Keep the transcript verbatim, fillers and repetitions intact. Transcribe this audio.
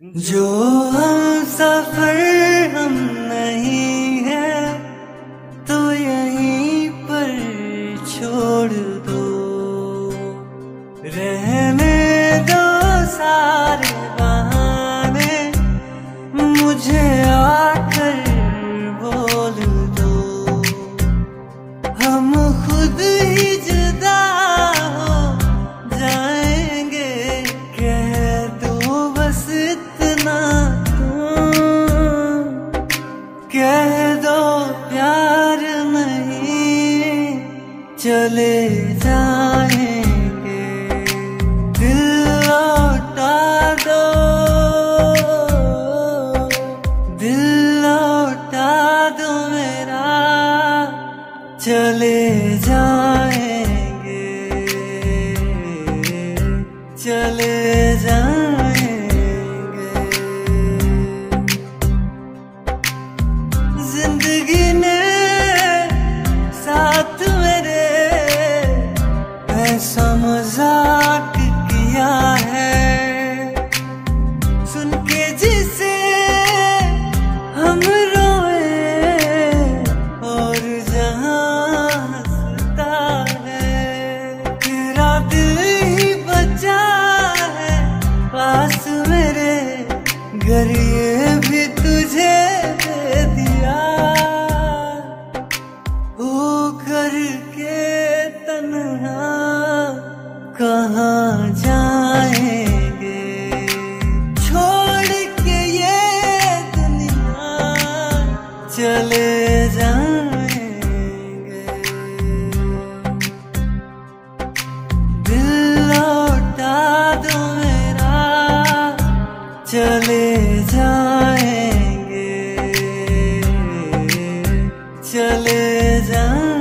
जो हम सफर हम नहीं है तो यहीं पर छोड़ दो, रहने दो सारे बहाने, मुझे आकर बोल दो। हम खुद ही जुदा हो जाएंगे, कह दो बस इतना तुम, कह दो प्यार नहीं चले जाएंगे, दिल लौटा दो, दिल लौटा दो मेरा, चले जाएंगे, चले जाएंगे। जिंदगी ने साथ मेरे ऐसा मजाक किया है, सुन के जिसे हम रोए और जहां हंसता है, तेरा दिल ही बचा है पास मेरे, घर ये भी तुझे दे दिया, हो करके तन्हा कहाँ जाएंगे, छोड़ के ये दुनिया चले जाएंगे, दिल लौटा दो मेरा, चले जाएंगे, चले जाएंगे।